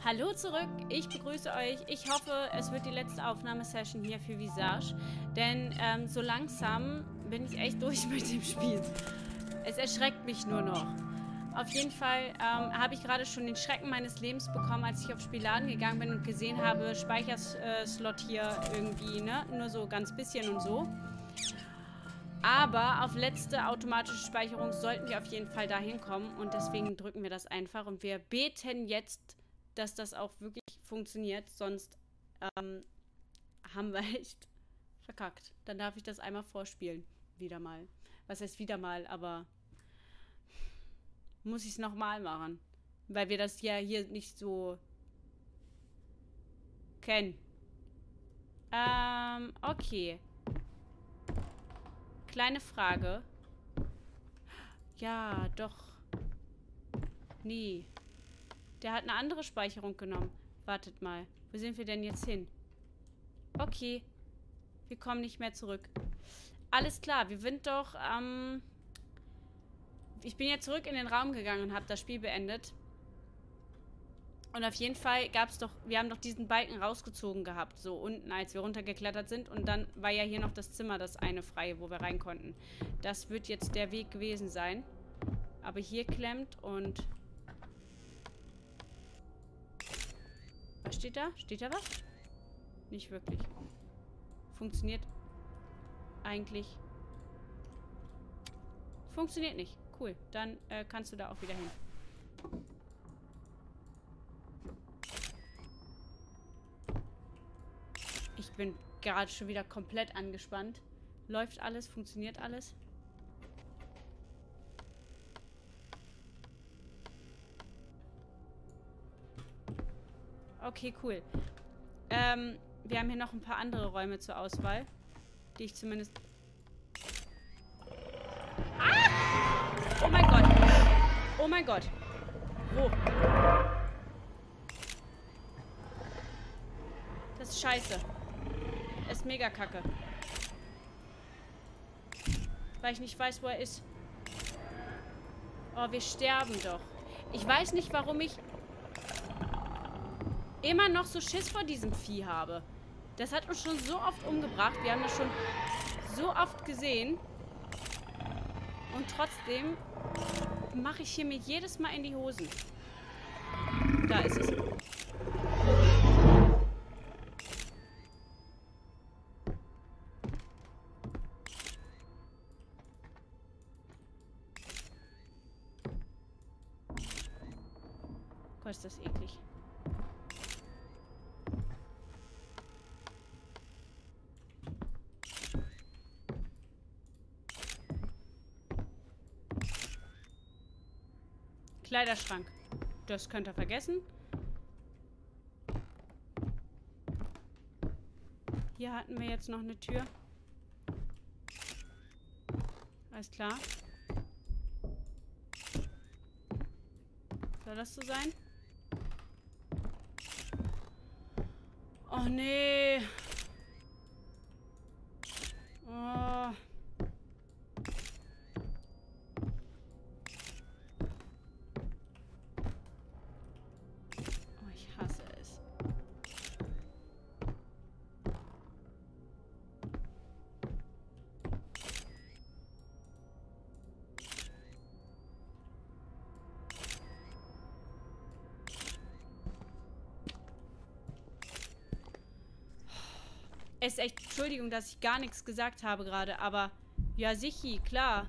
Hallo zurück, ich begrüße euch. Ich hoffe, es wird die letzte Aufnahmesession hier für Visage, denn so langsam bin ich echt durch mit dem Spiel. Es erschreckt mich nur noch. Auf jeden Fall habe ich gerade schon den Schrecken meines Lebens bekommen, als ich auf Spielladen gegangen bin und gesehen habe, Speicherslot hier irgendwie, ne? Nur so ganz bisschen und so. Aber auf letzte automatische Speicherung sollten wir auf jeden Fall dahin kommen und deswegen drücken wir das einfach und wir beten jetzt, dass das auch wirklich funktioniert, sonst haben wir echt verkackt. Dann darf ich das einmal vorspielen. Wieder mal. Was heißt wieder mal, aber muss ich es nochmal machen. Weil wir das ja hier nicht so kennen. Okay. Kleine Frage. Ja, doch. Nee. Der hat eine andere Speicherung genommen. Wartet mal. Wo sind wir denn jetzt hin? Okay. Wir kommen nicht mehr zurück. Alles klar. Wir sind doch, ich bin ja zurück in den Raum gegangen und habe das Spiel beendet. Und auf jeden Fall gab es doch, wir haben doch diesen Balken rausgezogen gehabt, so unten, als wir runtergeklettert sind. Und dann war ja hier noch das Zimmer, das eine freie, wo wir rein konnten. Das wird jetzt der Weg gewesen sein. Aber hier klemmt und... Was steht da? Steht da was? Nicht wirklich. Funktioniert eigentlich. Funktioniert nicht. Cool. Dann kannst du da auch wieder hin. Ich bin gerade schon wieder komplett angespannt. Läuft alles? Funktioniert alles? Okay, cool. Wir haben hier noch ein paar andere Räume zur Auswahl, die ich zumindest... Ah! Oh mein Gott. Oh mein Gott. Wo? Das ist scheiße. Das ist mega kacke. Weil ich nicht weiß, wo er ist. Oh, wir sterben doch. Ich weiß nicht, warum ich immer noch so Schiss vor diesem Vieh habe. Das hat uns schon so oft umgebracht. Wir haben das schon so oft gesehen. Und trotzdem mache ich hier mir jedes Mal in die Hosen. Da ist es. Gott, ist das eklig. Kleiderschrank. Das könnt ihr vergessen. Hier hatten wir jetzt noch eine Tür. Alles klar. Soll das so sein? Oh, nee. Oh. Oh, ich hasse es. Es ist echt, Entschuldigung, dass ich gar nichts gesagt habe gerade, aber ja, sichi, klar.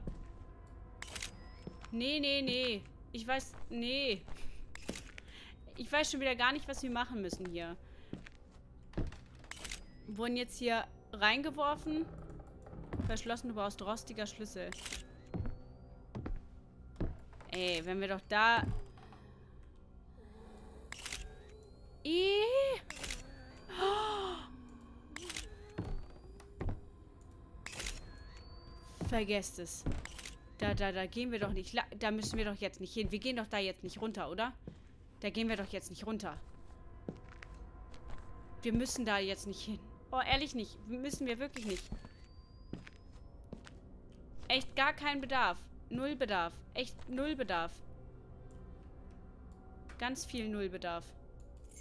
Nee, nee, nee. Ich weiß, nee. Ich weiß schon wieder gar nicht, was wir machen müssen hier. Wurden jetzt hier reingeworfen. Verschlossen, du brauchst rostiger Schlüssel. Ey, wenn wir doch da... Oh. Vergesst es. Da gehen wir doch nicht. Da müssen wir doch jetzt nicht hin. Wir gehen doch da jetzt nicht runter, oder? Da gehen wir doch jetzt nicht runter. Wir müssen da jetzt nicht hin. Oh, ehrlich nicht. Müssen wir wirklich nicht. Echt gar kein Bedarf. Null Bedarf. Echt null Bedarf. Ganz viel Nullbedarf.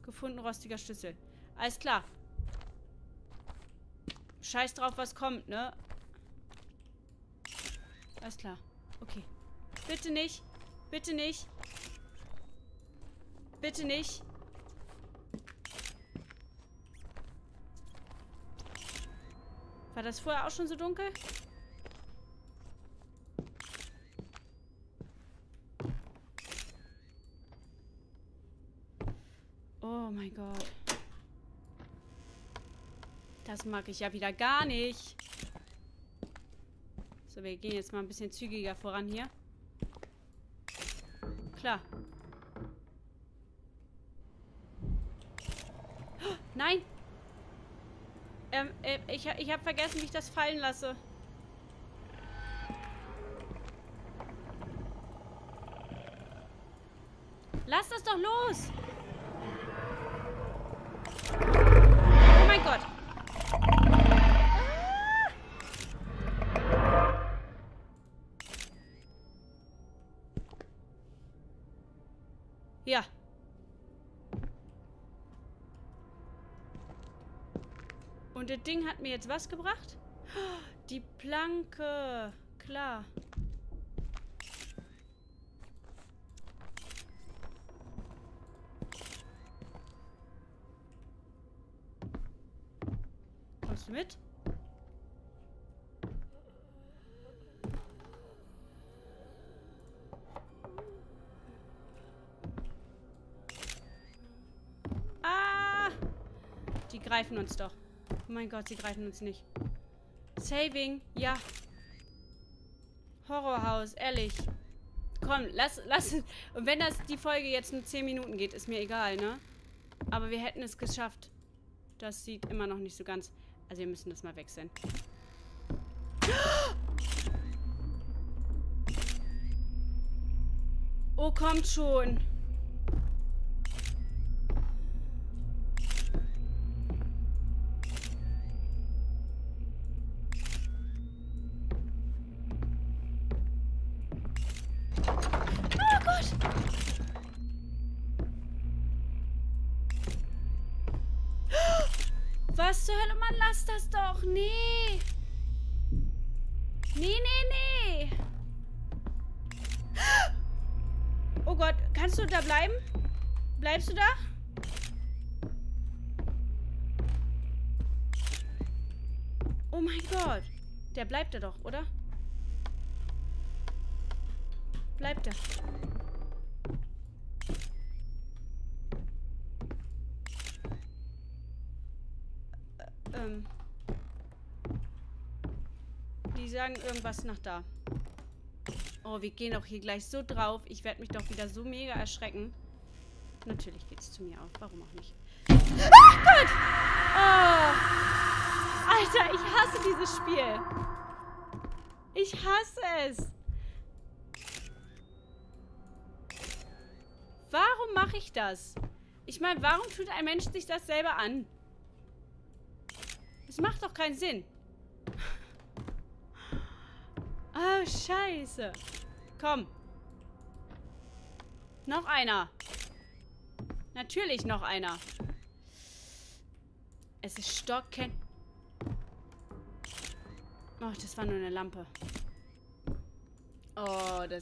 Gefunden rostiger Schlüssel. Alles klar. Scheiß drauf, was kommt, ne? Alles klar. Okay. Bitte nicht. Bitte nicht. Bitte nicht. War das vorher auch schon so dunkel? Oh mein Gott. Das mag ich ja wieder gar nicht. So, wir gehen jetzt mal ein bisschen zügiger voran hier. Klar. Oh, nein! Ich habe vergessen, wie ich das fallen lasse. Lass das doch los! Oh mein Gott! Ja. Und das Ding hat mir jetzt was gebracht? Die Planke. Klar. Kommst du mit? Ah! Die greifen uns doch. Oh mein Gott, sie greifen uns nicht. Saving, ja. Horrorhaus, ehrlich. Komm, lass. Und wenn das die Folge jetzt nur 10 Minuten geht, ist mir egal, ne? Aber wir hätten es geschafft. Das sieht immer noch nicht so ganz... Also wir müssen das mal wechseln. Oh, kommt schon. Was zur Hölle? Mann, lass das doch. Nee. Nee. Oh Gott, kannst du da bleiben? Bleibst du da? Oh mein Gott. Der bleibt da doch, oder? Bleibt er. Die sagen irgendwas nach da. Oh, wir gehen auch hier gleich so drauf. Ich werde mich doch wieder so mega erschrecken. Natürlich geht's zu mir auf. Warum auch nicht? Ach Gott! Oh. Alter, ich hasse dieses Spiel. Ich hasse es. Warum mache ich das? Ich meine, warum tut ein Mensch sich das selber an? Das macht doch keinen Sinn. Oh, scheiße. Komm. Noch einer. Natürlich noch einer. Es ist stockend. Oh, das war nur eine Lampe. Oh, das...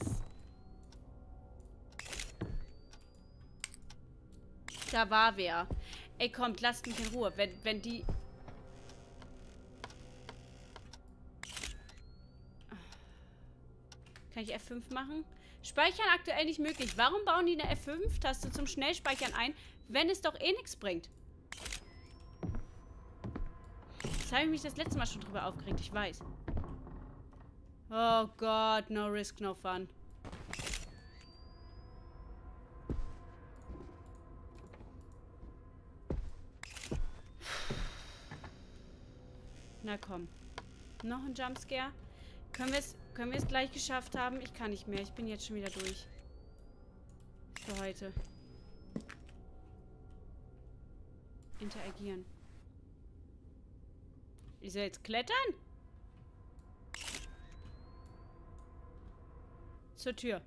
Da war wer. Ey, kommt, lasst mich in Ruhe. Wenn die... Kann ich F5 machen? Speichern aktuell nicht möglich. Warum bauen die eine F5-Taste zum Schnellspeichern ein, wenn es doch eh nichts bringt? Das habe ich mich das letzte Mal schon drüber aufgeregt, ich weiß. Oh Gott, no risk, no fun. Na komm. Noch ein Jumpscare? Können wir es gleich geschafft haben? Ich kann nicht mehr. Ich bin jetzt schon wieder durch. Für heute. Interagieren. Ich soll jetzt klettern? Zur Tür.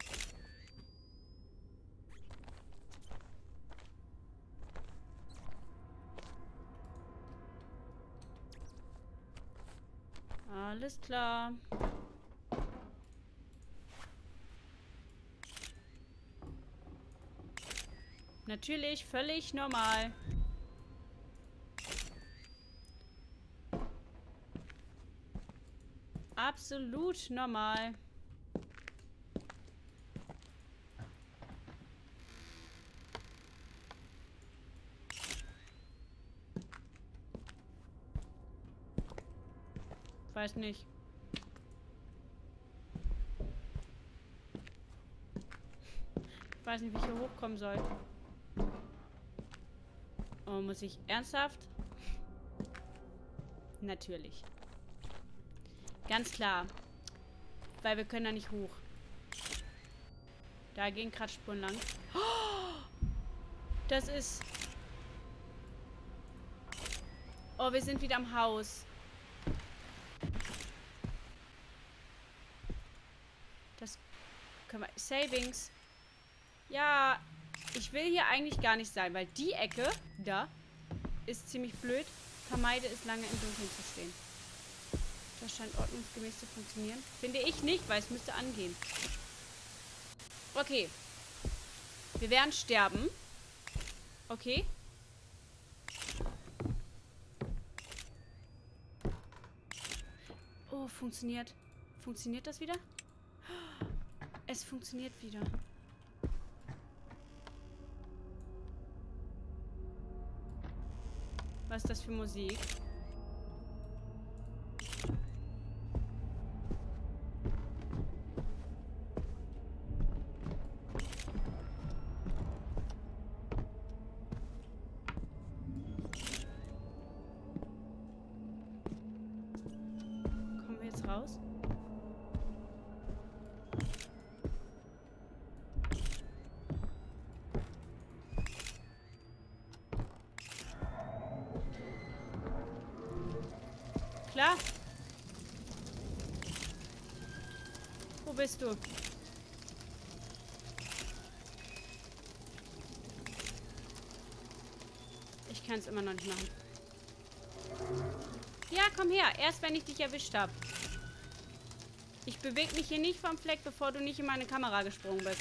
Alles klar. Natürlich, völlig normal. Absolut normal. Weiß nicht. Ich weiß nicht, wie ich hier hochkommen soll. Oh, muss ich ernsthaft? Natürlich. Ganz klar. Weil wir können da nicht hoch. Da gehen Kratzspuren lang. Das ist... Oh, wir sind wieder am Haus. Das können wir... Savings. Ja, ich will hier eigentlich gar nicht sein, weil die Ecke, da, ist ziemlich blöd. Vermeide es, lange im Dunkeln zu stehen. Das scheint ordnungsgemäß zu funktionieren. Finde ich nicht, weil es müsste angehen. Okay. Wir werden sterben. Okay. Oh, funktioniert. Funktioniert das wieder? Es funktioniert wieder. Was ist das für Musik? Kommen wir jetzt raus? Klar. Wo bist du? Ich kann es immer noch nicht machen. Ja, komm her. Erst wenn ich dich erwischt habe. Ich bewege mich hier nicht vom Fleck, bevor du nicht in meine Kamera gesprungen bist.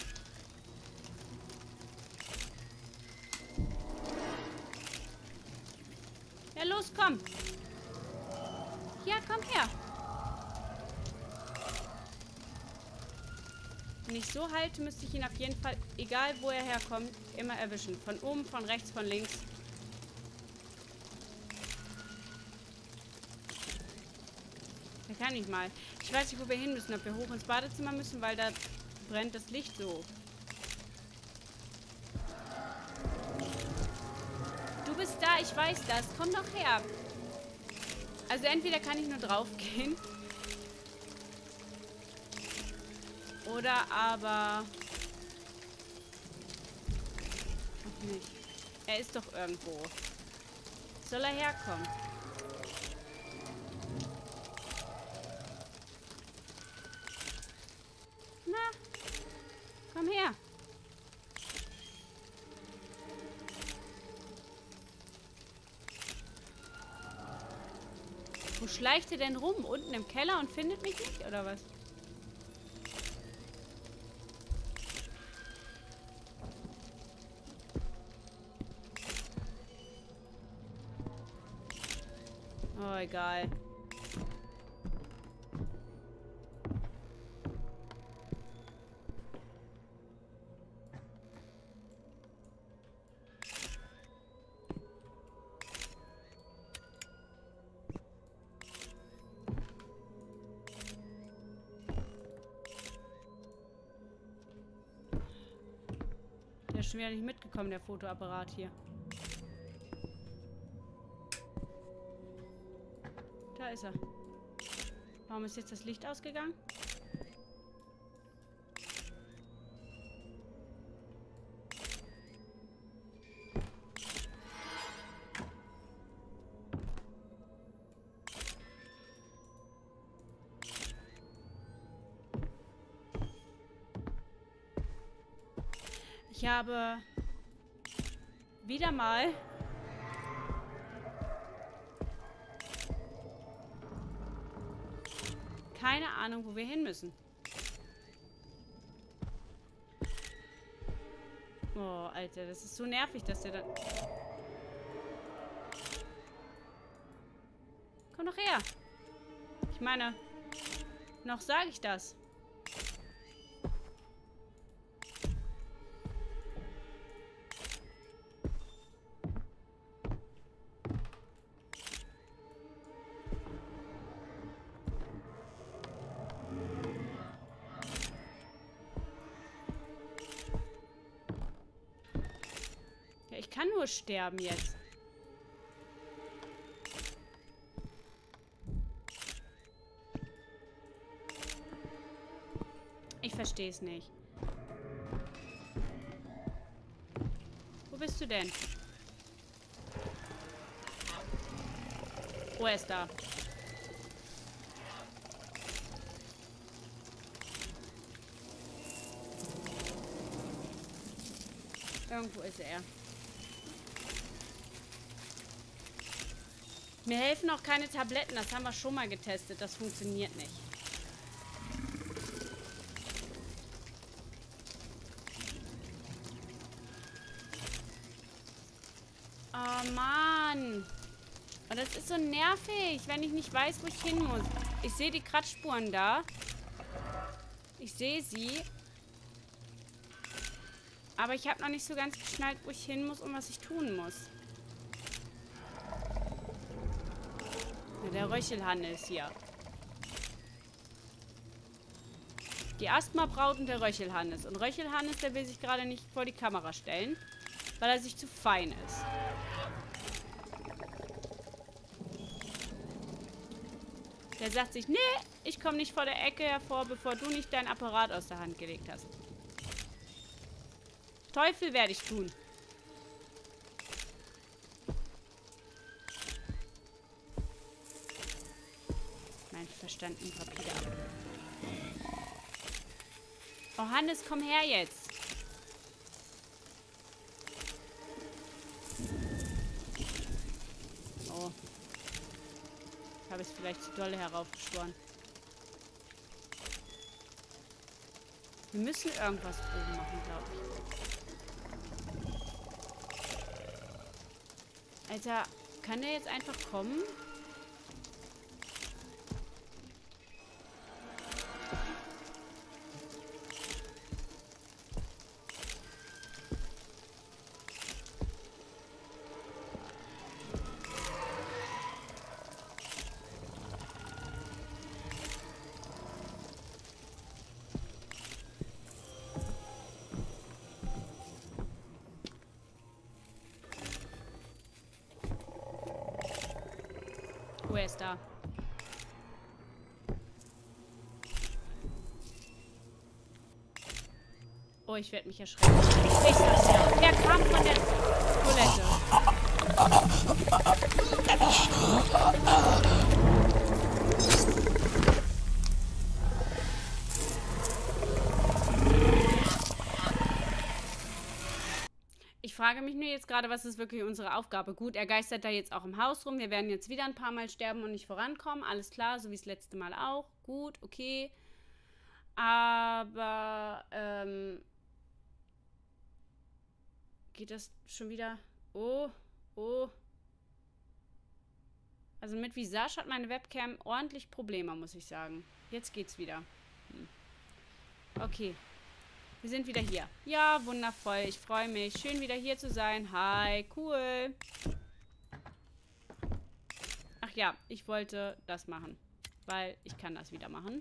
Ja, los, komm. Ja, komm her. Wenn ich so halte, müsste ich ihn auf jeden Fall, egal wo er herkommt, immer erwischen. Von oben, von rechts, von links. Da kann ich mal. Ich weiß nicht, wo wir hin müssen. Ob wir hoch ins Badezimmer müssen, weil da brennt das Licht so. Du bist da, ich weiß das. Komm doch her. Also entweder kann ich nur drauf gehen. Oder aber... Auch nicht. Er ist doch irgendwo. Soll er herkommen? Na, komm her. Wo schleicht er denn rum? Unten im Keller und findet mich nicht? Oder was? Oh, egal. Der ist schon wieder nicht mitgekommen, der Fotoapparat hier. Da ist er. Warum ist jetzt das Licht ausgegangen? Ich habe wieder mal keine Ahnung, wo wir hin müssen. Oh, Alter, das ist so nervig, dass der dann... Komm doch her. Ich meine, noch sage ich das. Ja, ich kann nur sterben jetzt. Ich verstehe es nicht. Wo bist du denn? Oh, er ist da. Irgendwo ist er. Mir helfen auch keine Tabletten. Das haben wir schon mal getestet. Das funktioniert nicht. Oh Mann. Oh, das ist so nervig, wenn ich nicht weiß, wo ich hin muss. Ich sehe die Kratzspuren da. Ich sehe sie. Aber ich habe noch nicht so ganz geschnallt, wo ich hin muss und was ich tun muss. Ja, der Röchelhanne ist hier. Die Asthma-Braut und der Röchelhannes. Und Röchelhannes, der will sich gerade nicht vor die Kamera stellen, weil er sich zu fein ist. Der sagt sich, nee, ich komme nicht vor der Ecke hervor, bevor du nicht dein Apparat aus der Hand gelegt hast. Teufel werde ich tun. Mein Verstand nimmt rapide ab. Oh, Hannes, komm her jetzt. Oh. Ich habe es vielleicht zu dolle heraufbeschworen. Wir müssen irgendwas oben machen, glaube ich. Alter, kann der jetzt einfach kommen? Er ist da. Oh, ich werde mich erschrecken. Ich sag's ja. Der kam von der Toilette. Ich frage mich nur jetzt gerade, was ist wirklich unsere Aufgabe? Gut, er geistert da jetzt auch im Haus rum. Wir werden jetzt wieder ein paar Mal sterben und nicht vorankommen. Alles klar, so wie das letzte Mal auch. Gut, okay. Aber, geht das schon wieder? Oh, oh. Also mit Visage hat meine Webcam ordentlich Probleme, muss ich sagen. Jetzt geht's wieder. Okay. Wir sind wieder hier. Ja, wundervoll. Ich freue mich. Schön, wieder hier zu sein. Hi, cool. Ach ja, ich wollte das machen. Weil ich kann das wieder machen.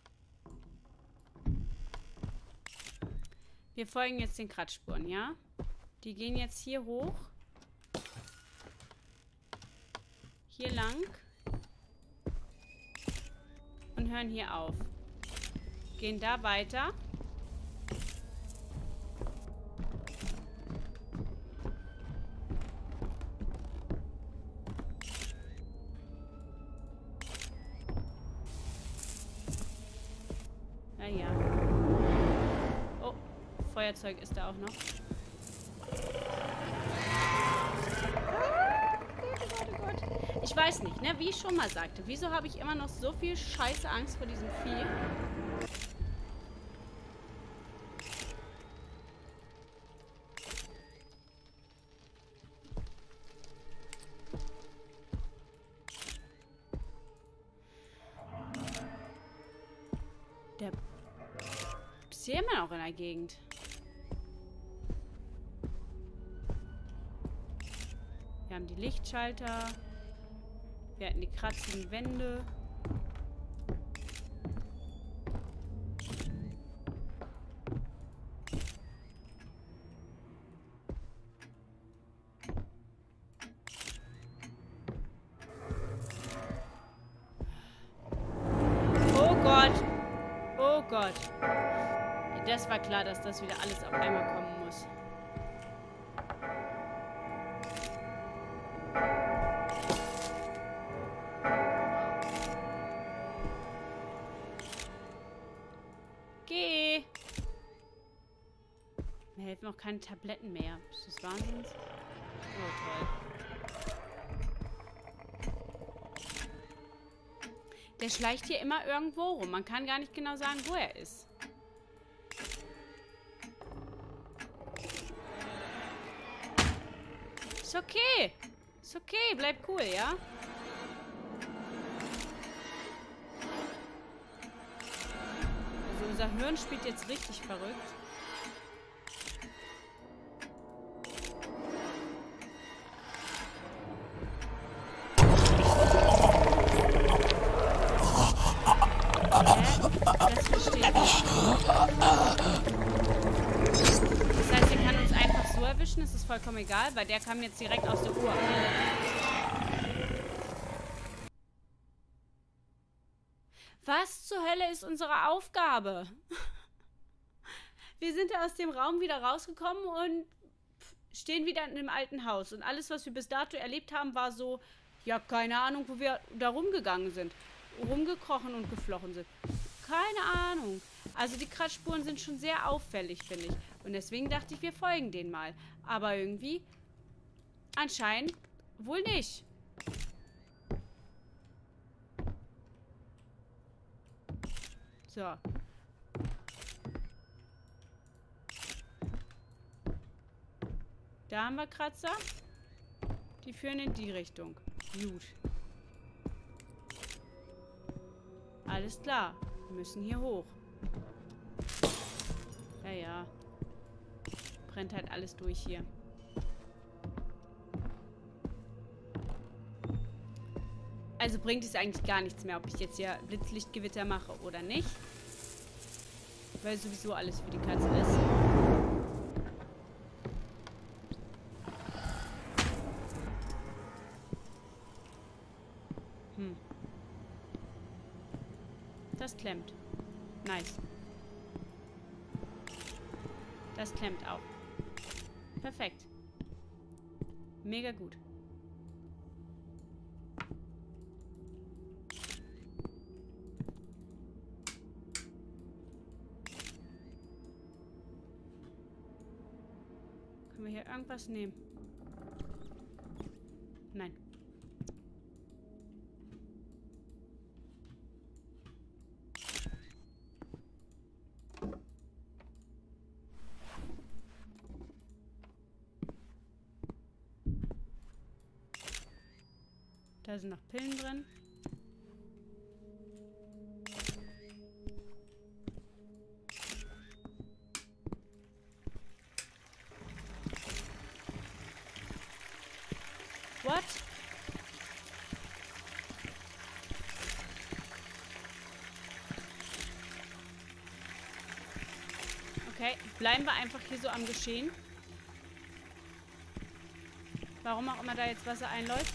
Wir folgen jetzt den Kratzspuren, ja? Die gehen jetzt hier hoch. Hier lang. Und hören hier auf. Gehen da weiter. Ja. Oh, Feuerzeug ist da auch noch. Oh Gott, oh Gott. Ich weiß nicht, ne? Wie ich schon mal sagte, wieso habe ich immer noch so viel scheiße Angst vor diesem Vieh? Der ist hier immer noch in der Gegend. Wir haben die Lichtschalter. Wir hatten die kratzigen Wände. Oh Gott. Oh Gott. Das war klar, dass das wieder alles auf einmal kommen muss. Geh! Mir helfen auch keine Tabletten mehr. Ist das Wahnsinns? Oh, toll. Der schleicht hier immer irgendwo rum. Man kann gar nicht genau sagen, wo er ist. Ist okay. Ist okay. Bleib cool, ja? Also unser Hirn spielt jetzt richtig verrückt. Das verstehe ich nicht. Das heißt, er kann uns einfach so erwischen, es ist vollkommen egal, weil der kam jetzt direkt aus der Uhr. Was zur Hölle ist unsere Aufgabe? Wir sind ja aus dem Raum wieder rausgekommen und stehen wieder in dem alten Haus. Und alles, was wir bis dato erlebt haben, war so, ja, keine Ahnung, wo wir da rumgegangen sind. Rumgekrochen und geflochten sind. Keine Ahnung. Also die Kratzspuren sind schon sehr auffällig, finde ich. Und deswegen dachte ich, wir folgen denen mal. Aber irgendwie anscheinend wohl nicht. So. Da haben wir Kratzer. Die führen in die Richtung. Gut. Alles klar. Wir müssen hier hoch. Ja, ja. Brennt halt alles durch hier. Also bringt es eigentlich gar nichts mehr, ob ich jetzt hier Blitzlichtgewitter mache oder nicht. Weil sowieso alles für die Katze ist. Das klemmt. Nice. Das klemmt auch. Perfekt. Mega gut. Können wir hier irgendwas nehmen? Nein. Da sind noch Pillen drin. What? Okay, bleiben wir einfach hier so am Geschehen. Warum auch immer da jetzt Wasser einläuft.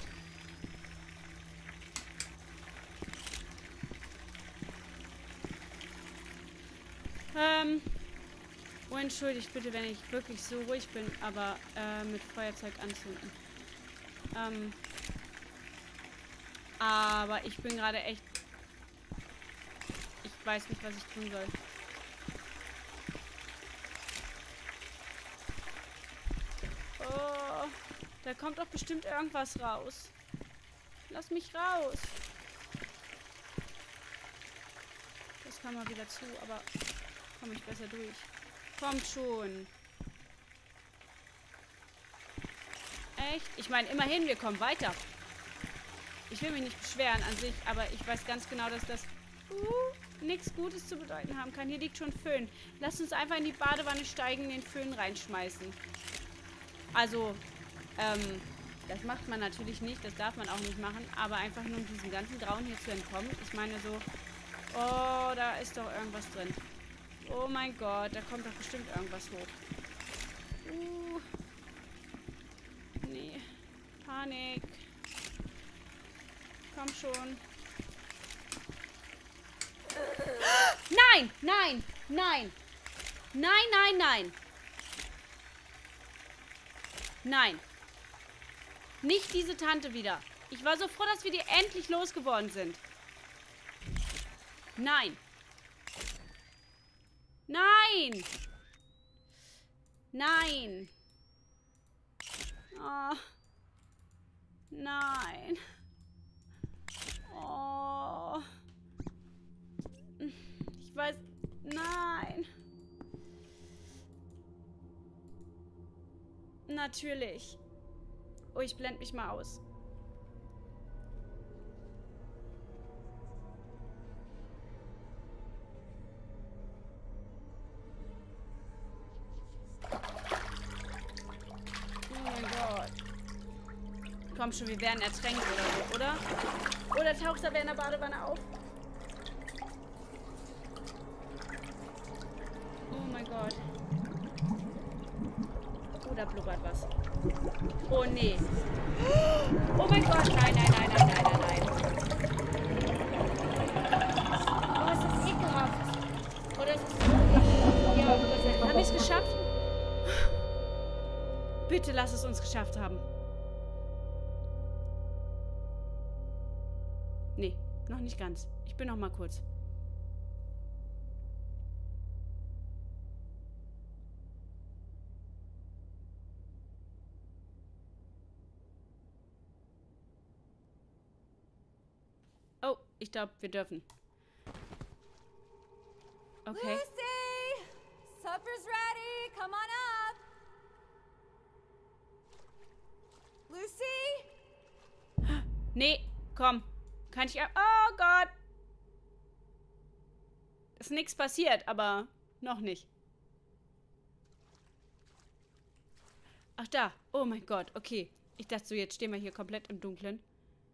Oh, entschuldigt bitte, wenn ich wirklich so ruhig bin, aber mit Feuerzeug anzünden. Aber ich bin gerade echt... Ich weiß nicht, was ich tun soll. Oh, da kommt doch bestimmt irgendwas raus. Lass mich raus. Das kann mal wieder zu, aber komme ich besser durch. Kommt schon. Echt? Ich meine, immerhin, wir kommen weiter. Ich will mich nicht beschweren an sich, aber ich weiß ganz genau, dass das nichts Gutes zu bedeuten haben kann. Hier liegt schon Föhn. Lass uns einfach in die Badewanne steigen, den Föhn reinschmeißen. Also, das macht man natürlich nicht, das darf man auch nicht machen, aber einfach nur um diesem ganzen Grauen hier zu entkommen. Ich meine so, oh, da ist doch irgendwas drin. Oh mein Gott, da kommt doch bestimmt irgendwas hoch. Nee. Panik. Komm schon. Nein, nein, nein. Nein, nein, nein. Nein. Nicht diese Tante wieder. Ich war so froh, dass wir die endlich losgeworden sind. Nein. Nein. Nein. Oh. Nein. Oh. Ich weiß... Nein. Natürlich. Oh, ich blende mich mal aus. Oh mein Gott. Komm schon, wir werden ertränkt oder so, oder? Oder taucht da wer in der Badewanne auf? Oh mein Gott. Oh, da blubbert was. Oh, nee. Oh mein Gott. Nein, nein, nein, nein, nein, nein, nein. Oh, ist das ekelhaft. Oder ist es so ekelhaft? Ja, Gott sei Dank. Haben wir es geschafft? Bitte lass es uns geschafft haben. Nee, noch nicht ganz. Ich bin noch mal kurz. Oh, ich glaube, wir dürfen. Okay. Lucy! Supper's ready! Come on up! Lucy? Nee, komm. Kann ich... Oh Gott. Ist nichts passiert, aber noch nicht. Ach da. Oh mein Gott. Okay. Ich dachte so, jetzt stehen wir hier komplett im Dunkeln.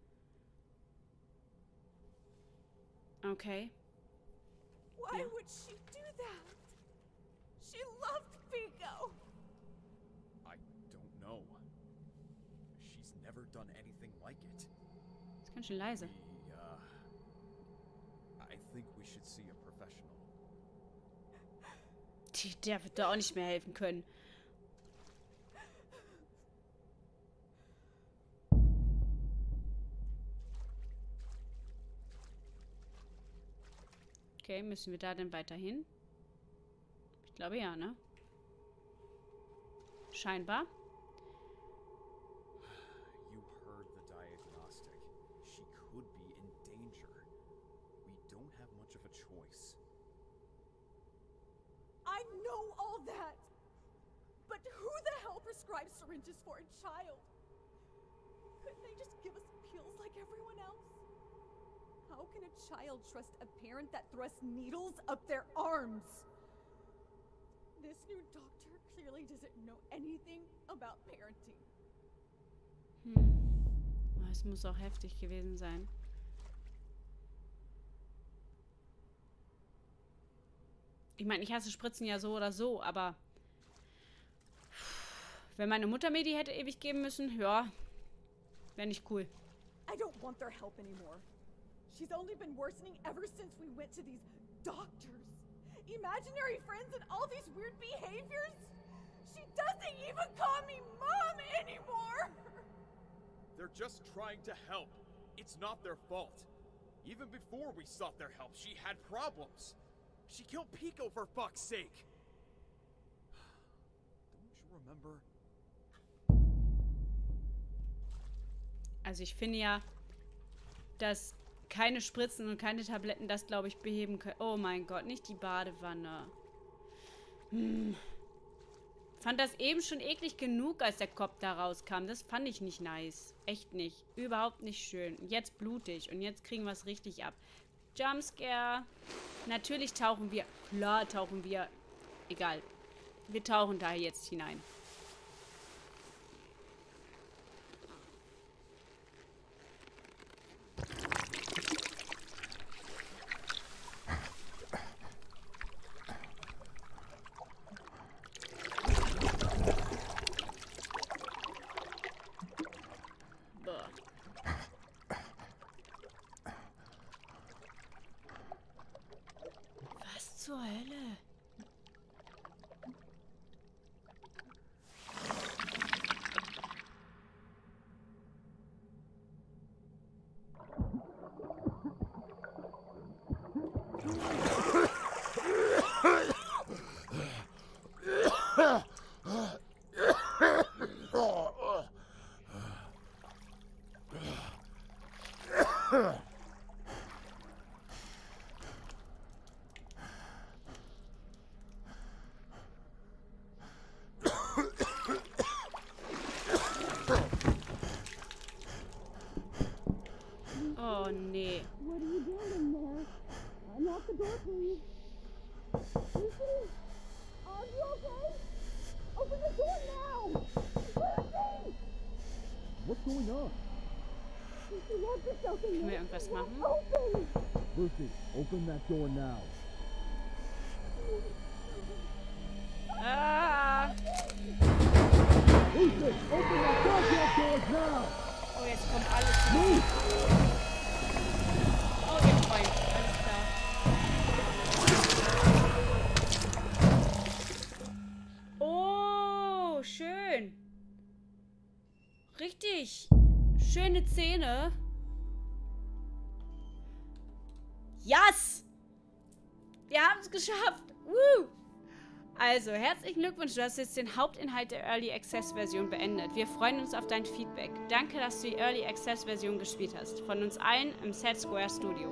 Okay. Why would she do that? She loved Pico. I don't know. She's never done anything like it. Ist ganz schön leise. I think we should see a professional. Der wird da auch nicht mehr helfen können. Okay, müssen wir da denn weiterhin? Ich glaube ja, ne? Scheinbar. You heard the diagnostic. She could be in danger. We don't have much of a choice. I know all that. But who the hell prescribes syringes for a child? Couldn't they just give us pills like everyone else? How can a child trust a parent that thrusts needles up their arms? This new doctor clearly doesn't know anything about parenting. Oh, es muss auch heftig gewesen sein. Ich meine, ich hasse Spritzen ja so oder so, aber wenn meine Mutter mir die hätte ewig geben müssen, ja, wäre nicht cool. I don't want their help anymore. She's only been worsening ever since we went to these doctors. Imaginary friends and all these weird behaviors. She doesn't even call me Mom anymore. They're just trying to help. It's not their fault. Even before we sought their help, she had problems. She killed Pico for fuck's sake. Don't you remember? Also ich finde ja, dass keine Spritzen und keine Tabletten das, glaube ich, beheben können. Oh mein Gott, nicht die Badewanne. Fand das eben schon eklig genug, als der Kopf da rauskam. Das fand ich nicht nice. Echt nicht. Überhaupt nicht schön. Jetzt blutig. Und jetzt kriegen wir es richtig ab. Jumpscare. Natürlich tauchen wir. Klar tauchen wir. Egal. Wir tauchen da jetzt hinein. Was zur Hölle? Oh, nee. What are you doing in there? Unlock the door, please. Lucy? Are you okay? Open the door now! Lucy! What's going on? Lucy, lock yourself in Können wir there. irgendwas machen? Open! Lucy, open that door now. Ah! Lucy, open that goddamn door now! Oh, jetzt kommt alles. Move! Oh, ihr Freund. Alles klar. Oh, schön. Richtig. Schöne Szene. Yes! Wir haben es geschafft. Woo! Also, herzlichen Glückwunsch, du hast jetzt den Hauptinhalt der Early Access Version beendet. Wir freuen uns auf dein Feedback. Danke, dass du die Early Access Version gespielt hast. Von uns allen im Set Square Studio.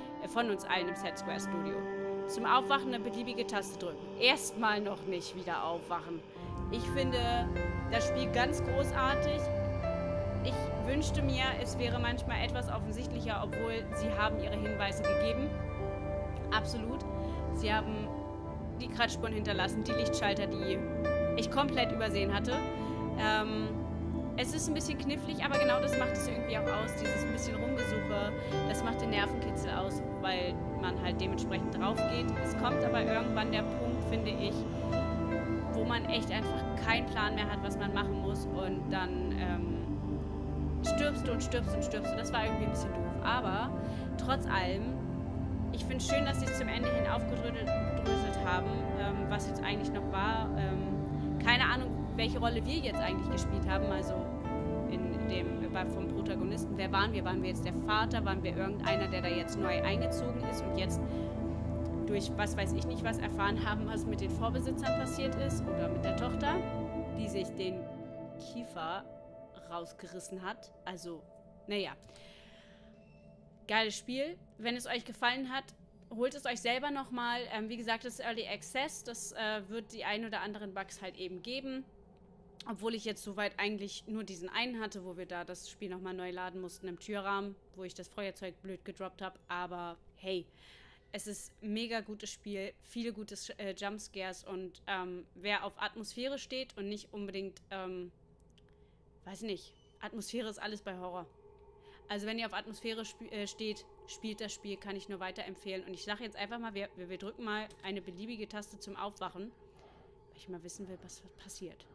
Zum Aufwachen eine beliebige Taste drücken. Erstmal noch nicht wieder aufwachen. Ich finde das Spiel ganz großartig. Ich wünschte mir, es wäre manchmal etwas offensichtlicher, obwohl sie haben ihre Hinweise gegeben. Absolut. Sie haben die Kratzspuren hinterlassen, die Lichtschalter, die ich komplett übersehen hatte. Es ist ein bisschen knifflig, aber genau das macht es irgendwie auch aus. Dieses ein bisschen Rumgesuche, das macht den Nervenkitzel aus, weil man halt dementsprechend drauf geht. Es kommt aber irgendwann der Punkt, finde ich, wo man echt einfach keinen Plan mehr hat, was man machen muss und dann stirbst du und stirbst und stirbst und das war irgendwie ein bisschen doof. Aber trotz allem, ich finde es schön, dass sie es zum Ende hin aufgedröselt haben, was jetzt eigentlich noch war. Keine Ahnung, welche Rolle wir jetzt eigentlich gespielt haben, also vom Protagonisten. Wer waren wir? Waren wir jetzt der Vater? Waren wir irgendeiner, der da jetzt neu eingezogen ist und jetzt durch was weiß ich nicht was erfahren haben, was mit den Vorbesitzern passiert ist oder mit der Tochter, die sich den Kiefer rausgerissen hat. Also, naja. Geiles Spiel. Wenn es euch gefallen hat, holt es euch selber nochmal. Wie gesagt, das ist Early Access. Das wird die ein oder anderen Bugs halt eben geben. Obwohl ich jetzt soweit eigentlich nur diesen einen hatte, wo wir da das Spiel nochmal neu laden mussten im Türrahmen, wo ich das Feuerzeug blöd gedroppt habe. Aber hey, es ist ein mega gutes Spiel. Viele gute Jumpscares. Und wer auf Atmosphäre steht und nicht unbedingt, weiß nicht, Atmosphäre ist alles bei Horror. Also wenn ihr auf Atmosphäre steht, spielt das Spiel, kann ich nur weiterempfehlen. Und ich sage jetzt einfach mal, wir drücken mal eine beliebige Taste zum Aufwachen, weil ich mal wissen will, was passiert.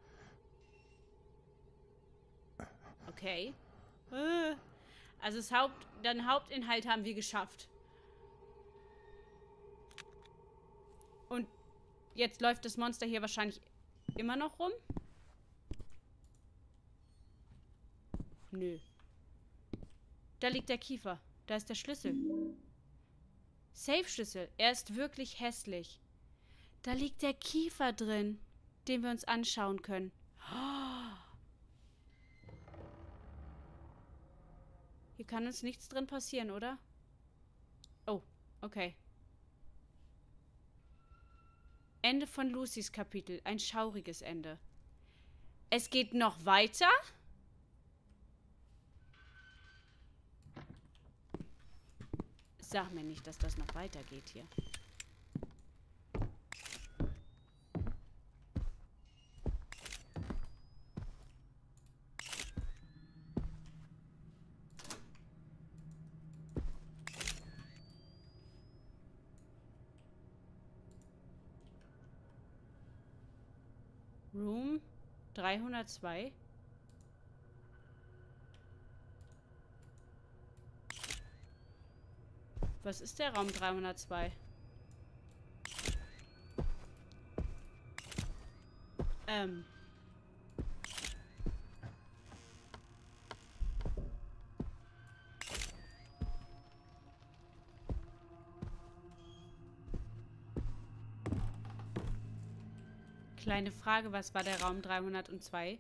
Okay. Also den Hauptinhalt haben wir geschafft. Und jetzt läuft das Monster hier wahrscheinlich immer noch rum? Nö. Da liegt der Kiefer. Da ist der Schlüssel. Safe-Schlüssel. Er ist wirklich hässlich. Da liegt der Kiefer drin, den wir uns anschauen können. Hier kann uns nichts drin passieren, oder? Oh, okay. Ende von Lucys Kapitel. Ein schauriges Ende. Es geht noch weiter? Sag mir nicht, dass das noch weitergeht hier. Room 302. Was ist der Raum 302? Kleine Frage, was war der Raum 302?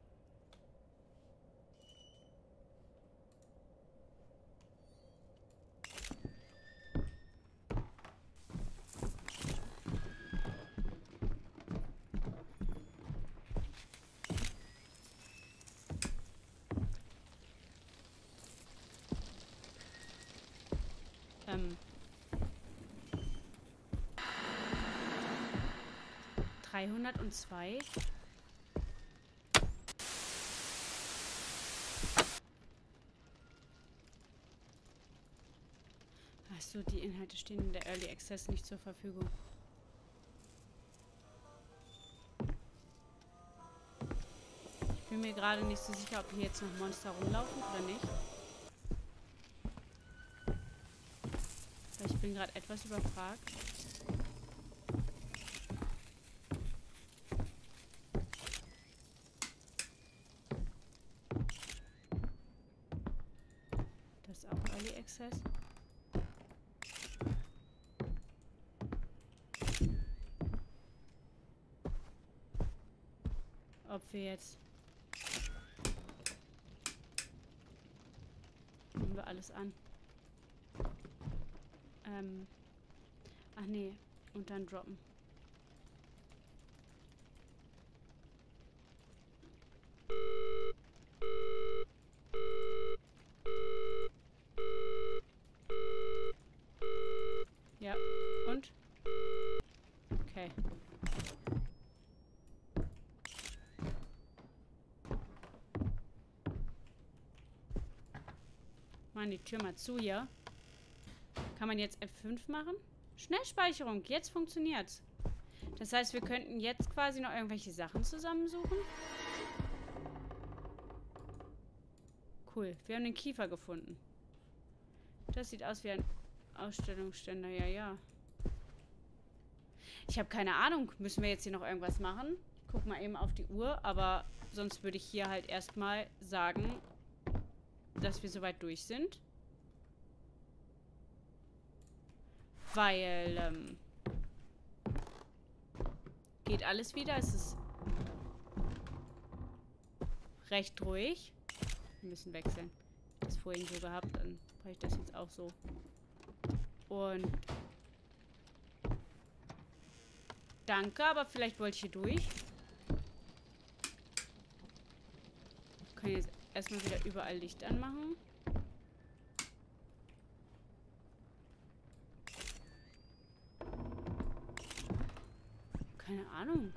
Ähm. 302? Achso, die Inhalte stehen in der Early Access nicht zur Verfügung. Ich bin mir gerade nicht so sicher, ob hier jetzt noch Monster rumlaufen oder nicht. Weil ich bin gerade etwas überfragt. Das ist auch Early Access. Ob wir jetzt... Nehmen wir alles an. Ach nee. Und dann droppen. Ja. Und? Okay. Machen die Tür mal zu hier. Kann man jetzt F5 machen? Schnellspeicherung. Jetzt funktioniert's. Das heißt, wir könnten jetzt quasi noch irgendwelche Sachen zusammensuchen. Cool. Wir haben den Kiefer gefunden. Das sieht aus wie ein Ausstellungsständer. Ja, ja. Ich habe keine Ahnung. Müssen wir jetzt hier noch irgendwas machen? Ich guck mal eben auf die Uhr. Aber sonst würde ich hier halt erstmal sagen, dass wir soweit durch sind. Weil, geht alles wieder. Es ist recht ruhig. Wir müssen wechseln. Ich habe das vorhin so gehabt, dann brauche ich das jetzt auch so. Und danke, aber vielleicht wollte ich hier durch. Wir können jetzt erstmal wieder überall Licht anmachen. Keine Ahnung.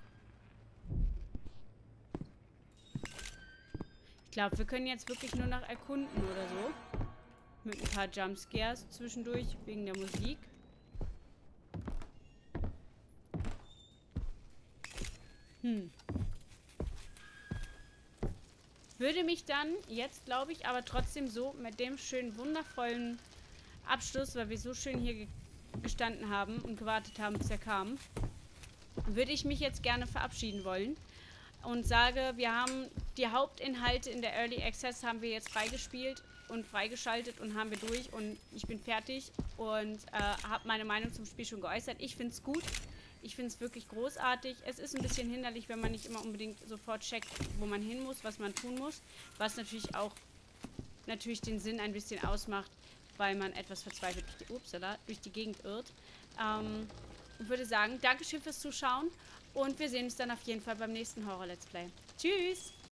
Ich glaube, wir können jetzt wirklich nur noch erkunden oder so. Mit ein paar Jumpscares zwischendurch, wegen der Musik. Würde mich dann jetzt, glaube ich, aber trotzdem so mit dem schönen, wundervollen Abschluss, weil wir so schön hier gestanden haben und gewartet haben, bis er kam, würde ich mich jetzt gerne verabschieden wollen und sage, wir haben die Hauptinhalte in der Early Access haben wir jetzt freigespielt und freigeschaltet und haben wir durch und ich bin fertig und habe meine Meinung zum Spiel schon geäußert. Ich finde es gut. Ich finde es wirklich großartig. Es ist ein bisschen hinderlich, wenn man nicht immer unbedingt sofort checkt, wo man hin muss, was man tun muss. Was natürlich auch natürlich den Sinn ein bisschen ausmacht, weil man etwas verzweifelt durch die Gegend irrt. Und würde sagen, Dankeschön fürs Zuschauen und wir sehen uns dann auf jeden Fall beim nächsten Horror-Let's Play. Tschüss!